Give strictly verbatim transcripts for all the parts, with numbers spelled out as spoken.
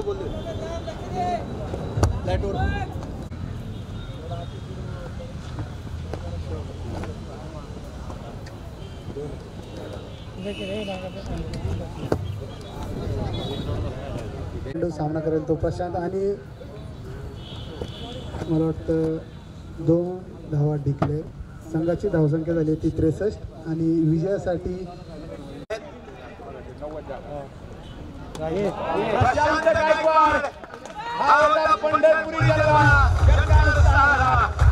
सामना करेल तो प्रशांत आणि मला वाटतं दोन धावा डिक्लेअर. संघाची धावसंख्या झाली ती त्रेसष्ट आणि विजयासाठी प्रशांत गायकवाड हा होता पंढरपुरी जलवा सरकारचा सहारा.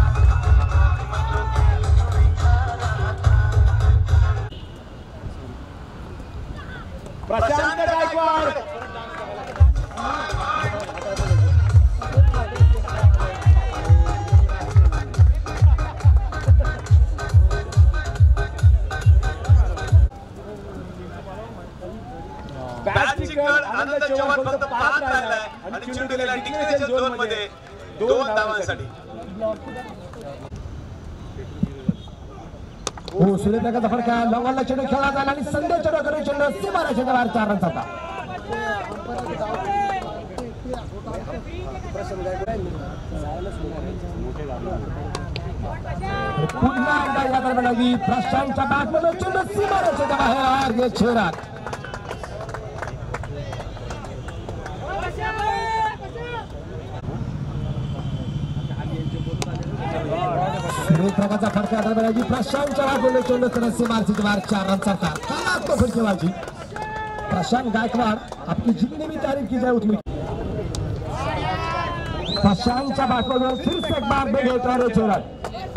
प्रशांत गायकवाड आनंद चव्हाण फक्त पाच राहिलाय आणि चेंडू गेला डिक्लेरेशन झोन मध्ये दोन धावांसाठी. हो सूर्यप्रकाशचा फटका लवला चेंडू खेळला झाला आणि संदेश चेंडू करून चेंडू सीमारेषेच्या बाहेर चार रन होता. पुन्हा एकदा या दरम्यान प्रशांतच्या बॅटमधून चेंडू सीमारेषेच्या बाहेर ये छेरात. प्रकारचा फटका दरम्यान प्रशांतच्या बाजूने चेंडू तर सीमारेषेच्या बाहेर चार रन सरकार. काय फटकेबाजी प्रशांत गायकवाड आपकी जितनी भी तारीफ की जाए उतनी. प्रशांतच्या बाजूने फिर से एक बार में होता है छेरात.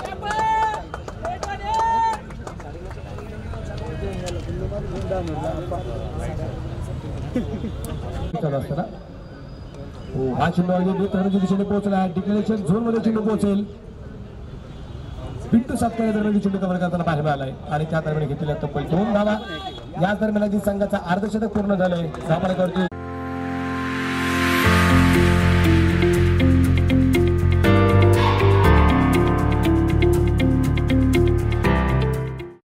हा चेंडू दिशेने पोहोचला. डिक्लेरेशन झोन मध्ये चेंडू पोहोचेल. बिट्टू सातकर दरम्यान चेंडू कव्हर करताना पाहायला मिळालाय आणि त्या दरम्यान घेतलेल्या तब्बल दोन धावा. या दरम्यान संघाचा अर्धशतक पूर्ण झालंय. सामना करतोय